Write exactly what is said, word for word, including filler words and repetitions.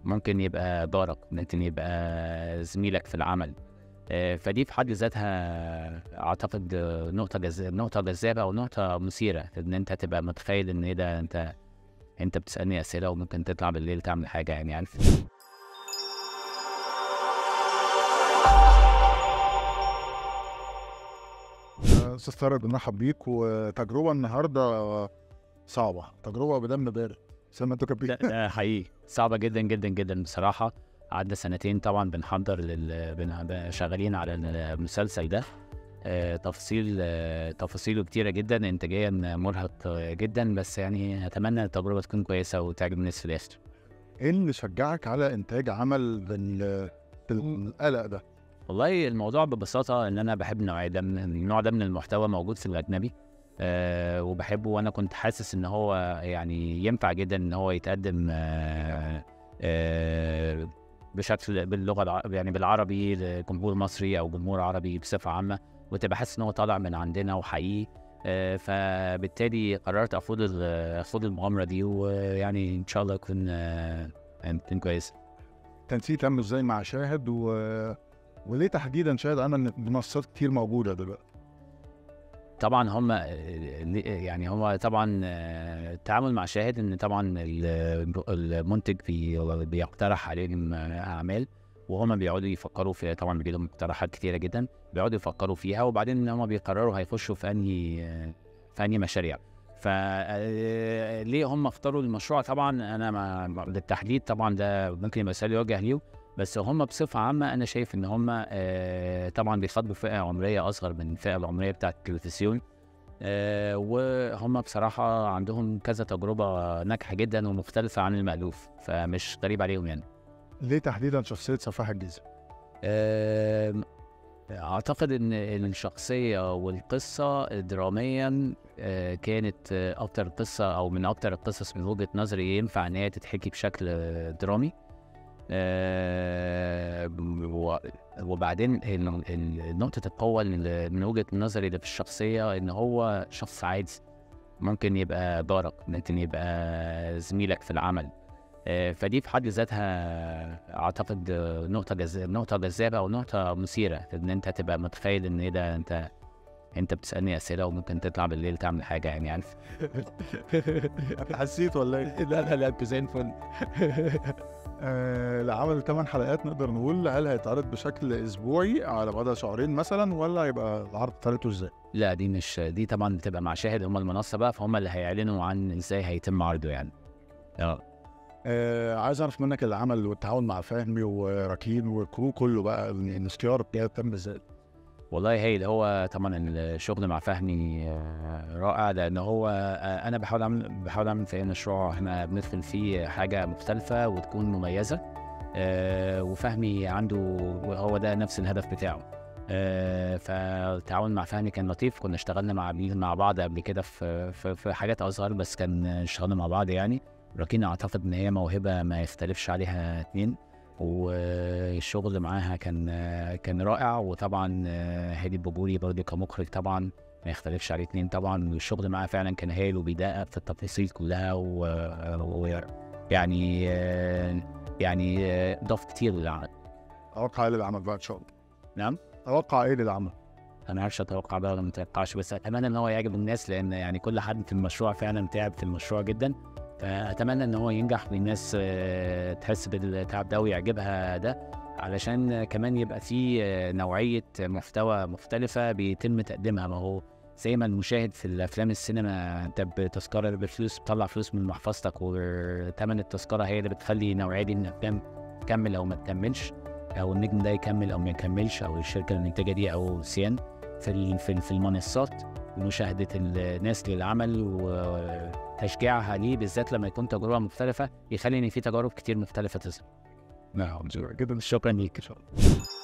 ممكن يبقى جارك، ممكن يبقى زميلك في العمل. آآ فدي في حد ذاتها أعتقد نقطة جذ نقطة جذابة أو نقطة مثيرة، إن أنت تبقى متخيل إن إيه ده أنت أنت بتسألني أسئلة وممكن تطلع بالليل تعمل حاجة يعني عارف. أستاذ طارق بنرحب بيك، وتجربة النهارده صعبة، تجربة بدم بارد زي ما أنتم ده كاتبين. ده حقيقي، صعبة جدًا، جدًا، جدًا بصراحة. قعدنا سنتين طبعًا بنحضّر لل بن ب شغالين على المسلسل ده. آآ تفاصيل آه، تفاصيله كتيرة جدًا، إنتاجيًا مرهق آه، جدًا، بس يعني أتمنى التجربة تكون كويسة وتعجب الناس في الآخر. إيه اللي شجعك على إنتاج عمل بال بالقلق ده؟ والله الموضوع ببساطة إن أنا باحب النوعية ده من النوع ده من المحتوى موجود في الأجنبي. آآ وباحبه، وأنا كنت حاسس إن هو يعني ينفع جدًا إن هو يتقدم آآ آآ بشكل باللغة الع يعني بالعربي لجمهور مصري أو جمهور عربي بصفة عامة، وتبقى حاسس إن هو طالع من عندنا وحقيقي. آآ فبالتالي قررت أخوض ال أخوض المغامرة دي، ويعني إن شاء الله يكون آه، يعني تكون كويسة. التنسيق تم إزاي مع شاهد و... وليه تحديدا شاهد؟ أنا إن منصات كتير موجودة دلوقتي. طبعًا هم آآ ل يعني هو طبعًا آه، التعامل مع شاهد إن طبعًا ال المُنتج بي بيقترح عليهم آه، أعمال، وهُم بيقعدوا يفكّروا في، طبعًا بييجي لهم اقتراحات كتيرة جدًا، بيقعدوا يفكّروا فيها وبعدين هُم بيقرروا هيخشوا في أنهي آه، في أنهي مشاريع. ف آآ ليه هُم اختاروا المشروع؟ طبعًا أنا ما ما بالتحديد طبعًا ده ممكن يبقى سؤال يوجه ليهم، بس هُم بصفة عامة أنا شايف إن هُم آآ طبعًا بيخاطبوا فئة عمرية أصغر من الفئة العمرية بتاعة التلفزيون. آآ وهُم بصراحة عندهم كذا تجربة ناجحة جدًا ومختلفة عن المألوف، فمش غريب عليهم يعني. ليه تحديدا شخصية سفاح الجيزة؟ آمم أعتقد إن الشخصية والقصة دراميًا آآ كانت آه، أكتر قصة أو من أكتر القصص من وجهة نظري ينفع إن هي تتحكي بشكل آه، درامي. آآ و وبعدين ال ال نقطة القوة ال من وجهة نظري اللي في الشخصية إن هو شخص عادي. ممكن يبقى جارك، ممكن يبقى زميلك في العمل. آآ فدي في حد ذاتها أعتقد آه، نقطة جذ نقطة جذابة أو نقطة مثيرة، إن أنت تبقى متخيل إن إيه ده أنت أنت بتسألني أسئلة وممكن تطلع بالليل تعمل حاجة يعني عارف. حسيت ولا إيه؟ لا، لا، لا، أنتم زي الفل. آه، العمل ثمان حلقات نقدر نقول، هل هيتعرض بشكل أسبوعي على مدى شهرين مثلا، ولا هيبقى العرض طريقته إزاي؟ لأ دي مش دي طبعًا بتبقى مع شاهد، هم المنصة بقى، فهُم اللي هيعلنوا عن إزاي هيتم عرضه يعني. آه. آه، عايز أعرف منك العمل والتعاون مع فهمي وراكين والكرو كله بقى، الاختيار بتاعه تم إزاي؟ والله هايل. هو طبعًا الشغل مع فهمي آه، رائع، لأن هو آآ أنا باحاول أعمل باحاول أعمل في أي مشروع إحنا بندخل فيه حاجة مختلفة وتكون مميزة. آآ وفهمي عنده هو ده نفس الهدف بتاعه. آآ فالتعاون مع فهمي كان لطيف، كنا اشتغلنا مع بيه مع بعض قبل كده في في في حاجات أصغر، بس كان اشتغلنا مع بعض يعني. راكين أعتقد إن هي موهبة ما يختلفش عليها اتنين، والشغل معاها كان كان رائع. وطبعًا هادي البابوري برضه كمخرج طبعًا ما يختلفش عليه اتنين طبعًا، والشغل معاه فعلًا كان هايل وبيدقق في التفاصيل كلها و ويعني يعني ضاف كتير للعمل. أتوقع إيه للعمل بقى إن شاء الله؟ نعم؟ أتوقع إيه للعمل؟ أنا ما اعرفش أتوقع بقى والّا ما أتوقعش، بس أتمنى إن هو يعجب الناس، لإن يعني كل حد في المشروع فعلًا تعب في المشروع جدًا، فأتمنى إن هو ينجح والناس آه، تحس بالتعب ده ويعجبها ده، علشان كمان يبقى في آه، نوعية محتوى مختلفة بيتم تقديمها. ما هو زي ما المشاهد في الأفلام السينما أنت بتذكرة بفلوس، بتطلّع فلوس من محفظتك، وتمن التذكرة هي اللي بتخلّي النوعية دي من الأفلام تكمّل أو ما تكمّلش، أو النجم ده يكمّل أو ما يكمّلش، أو الشركة المنتجة دي أو سيان. في ال في ال في المنصات ومشاهدة الناس للعمل وتشجيعها ليه، بالذات لما يكون تجربة مختلفة، يخلي إن في تجارب كتير مختلفة تظهر. نعم، جدا. شكرًا ليك. إن شاء الله.